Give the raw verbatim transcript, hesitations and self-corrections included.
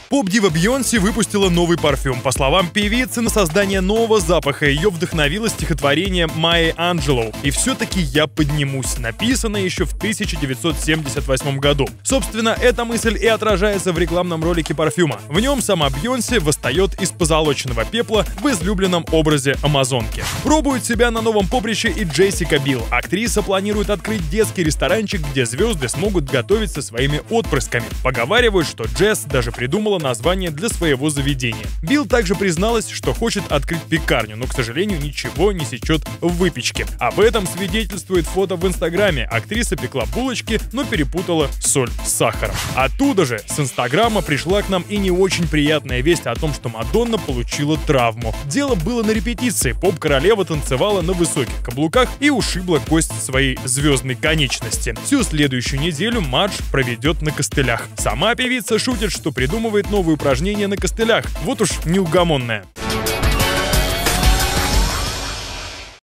Поп-дива Бейонсе выпустила новый парфюм. По словам певицы, на создание нового запаха ее вдохновило стихотворение Майи Анджелоу. И все-таки я поднимусь, написано еще в тысяча девятьсот семьдесят восьмом году. Собственно, эта мысль и отражается в рекламном ролике парфюма. В нем сама Бейонсе восстает из позолоченного пепла в излюбленном образе амазонки. Пробует себя на новом поприще и Джессика Билл. Актриса планирует открыть детский ресторанчик, где звезды смогут готовить со своими отпрысками. Поговаривают, что Джесс даже придумала название для своего заведения. Билл также призналась, что хочет открыть пекарню, но, к сожалению, ничего не сечет в выпечке. Об этом свидетельствует фото в Инстаграме. Актриса пекла булочки, но перепутала соль с сахаром. Оттуда же, с Инстаграма, пришла к нам и не очень приятная весть о том, что Мадонна получила травму. Дело было на репетиции. Поп-королева танцевала на высоких каблуках и ушибла кость своей звездной конечности. Всю следующую неделю матч проведет на костылях. Сама певица шутит, что придумывает новые упражнения на костылях. Вот уж неугомонная.